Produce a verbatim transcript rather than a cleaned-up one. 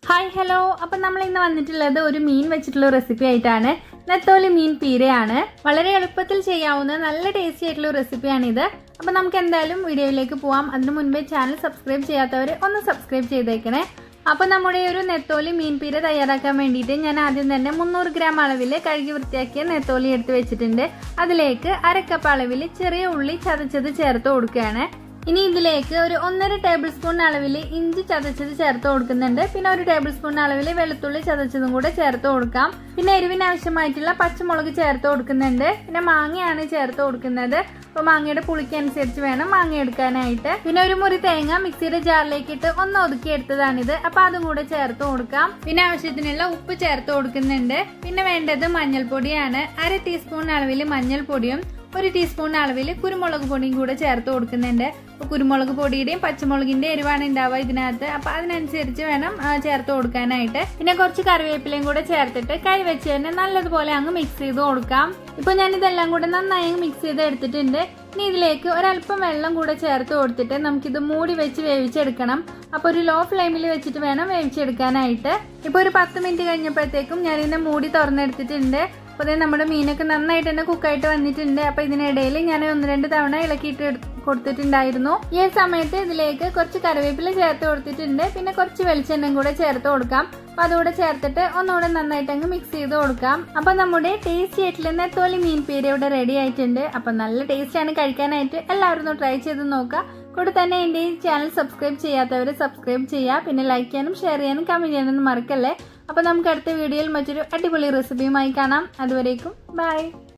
Hi hello അപ്പോൾ നമ്മൾ ഇന്ന് വന്നിട്ടുള്ളത് ഒരു മീൻ വെച്ചിട്ടുള്ള റെസിപ്പി ആയിട്ടാണ്. നെത്തോലി മീൻ പീരയാണ്. വളരെ എളുപ്പത്തിൽ ചെയ്യാവുന്ന നല്ല ടേസ്റ്റി ആയിട്ടുള്ള റെസിപ്പിയാണിത്. അപ്പോൾ നമുക്ക് എന്തായാലും വീഡിയോയിലേക്ക് പോവാം. അതിനു മുൻപേ ചാനൽ സബ്സ്ക്രൈബ് ചെയ്യാത്തവർ ഒന്ന് സബ്സ്ക്രൈബ് ചെയ്തേക്കണേ. അപ്പോൾ നമ്മുടെ ഒരു നെത്തോലി മീൻ പീര തയ്യാറാക്കാൻ വേണ്ടിയിട്ട് ഞാൻ ആദ്യം തന്നെ മുന്നൂറ് ഗ്രാം അളവിൽ കഴുകി വൃത്തിയാക്കിയ നെത്തോലി എടുത്ത് വെച്ചിട്ടുണ്ട്. അതിലേക്ക് അര കപ്പ് അളവിൽ ചെറിയ ഉള്ളി ചതച്ചത് ചേർത്ത് കൊടുക്കുകയാണ്. ഇനി ഇതിലേക്ക് ഒരു ഒന്നര ടേബിൾ സ്പൂൺ അളവിൽ ഇഞ്ചി ചതച്ചത് ചേർത്ത് കൊടുക്കുന്നുണ്ട്. പിന്നെ ഒരു ടേബിൾ സ്പൂൺ അളവിൽ വെളുത്തുള്ളി ചതച്ചതും കൂടെ ചേർത്ത് കൊടുക്കാം. പിന്നെ എരിവിന് ആവശ്യമായിട്ടുള്ള പച്ചമുളക് ചേർത്ത് കൊടുക്കുന്നുണ്ട്. പിന്നെ മാങ്ങയാണ് ചേർത്ത് കൊടുക്കുന്നത്. അപ്പോൾ മാങ്ങയുടെ പുളിക്ക് അനുസരിച്ച് വേണം മാങ്ങ എടുക്കാനായിട്ട്. പിന്നെ ഒരു മുറി തേങ്ങ മിക്സിയുടെ ജാറിലേക്ക് ഇട്ട് ഒന്ന് ഒതുക്കി എടുത്തതാണിത്. അപ്പൊ അതും കൂടെ ചേർത്ത് കൊടുക്കാം. പിന്നെ ആവശ്യത്തിനുള്ള ഉപ്പ് ചേർത്ത് കൊടുക്കുന്നുണ്ട്. പിന്നെ വേണ്ടത് മഞ്ഞൾപ്പൊടിയാണ്. അര ടീസ്പൂൺ അളവിൽ മഞ്ഞൾപ്പൊടിയും ഒരു ടീസ്പൂൺ അളവിൽ കുരുമുളക് പൊടിയും കൂടെ ചേർത്ത് കൊടുക്കുന്നുണ്ട്. അപ്പോൾ കുരുമുളക് പൊടിയുടെയും പച്ചമുളകിന്റെ എരിവാണ് ഉണ്ടാവുക ഇതിനകത്ത്. അപ്പൊ അതിനനുസരിച്ച് വേണം ചേർത്ത് കൊടുക്കാനായിട്ട്. പിന്നെ കുറച്ച് കറിവേപ്പിലയും കൂടെ ചേർത്തിട്ട് കൈ വെച്ച് തന്നെ നല്ലതുപോലെ അങ്ങ് മിക്സ് ചെയ്ത് കൊടുക്കാം. ഇപ്പൊ ഞാൻ ഇതെല്ലാം കൂടെ നന്നായി മിക്സ് ചെയ്ത് എടുത്തിട്ടുണ്ട്. ഇനി ഇതിലേക്ക് ഒരല്പം വെള്ളം കൂടെ ചേർത്ത് കൊടുത്തിട്ട് നമുക്കിത് മൂടി വെച്ച് വേവിച്ചെടുക്കണം. അപ്പൊ ഒരു ലോ ഫ്ലെയിമിൽ വെച്ചിട്ട് വേണം വേവിച്ചെടുക്കാനായിട്ട്. ഇപ്പൊ ഒരു പത്ത് മിനിറ്റ് കഴിഞ്ഞപ്പോഴത്തേക്കും ഞാൻ ഇതിനെ മൂടി തുറന്നെടുത്തിട്ടുണ്ട്. അപ്പോൾ നമ്മുടെ മീനൊക്കെ നന്നായിട്ട് തന്നെ കുക്കായിട്ട് വന്നിട്ടുണ്ട്. അപ്പൊ ഇതിനിടയിൽ ഞാൻ ഒന്ന് രണ്ട് തവണ ഇളക്കിയിട്ട് കൊടുത്തിട്ടുണ്ടായിരുന്നു. ഈ സമയത്ത് ഇതിലേക്ക് കുറച്ച് കറിവേപ്പില ചേർത്ത് കൊടുത്തിട്ടുണ്ട്. പിന്നെ കുറച്ച് വെളിച്ചെണ്ണയും കൂടെ ചേർത്ത് കൊടുക്കാം. അപ്പൊ അതുകൂടെ ചേർത്തിട്ട് ഒന്നുകൂടെ നന്നായിട്ട് അങ്ങ് മിക്സ് ചെയ്ത് കൊടുക്കാം. അപ്പൊ നമ്മുടെ ടേസ്റ്റി ആയിട്ടുള്ള നെത്തോലി മീൻ പീര ഇവിടെ റെഡി ആയിട്ടുണ്ട്. അപ്പൊ നല്ല ടേസ്റ്റ് ആണ് കഴിക്കാനായിട്ട്. എല്ലാവരും ഒന്ന് ട്രൈ ചെയ്ത് നോക്കുക. കൂടെ തന്നെ എന്റെ ഈ ചാനൽ സബ്സ്ക്രൈബ് ചെയ്യാത്തവര് സബ്സ്ക്രൈബ് ചെയ്യുക. പിന്നെ ലൈക്ക് ചെയ്യാനും ഷെയർ ചെയ്യാനും കമന്റ് ചെയ്യാനൊന്നും മറക്കല്ലേ. അപ്പൊ നമുക്ക് അടുത്ത വീഡിയോയിൽ മറ്റൊരു അടിപൊളി റെസിപ്പിയുമായി കാണാം. അതുവരേക്കും ബൈ.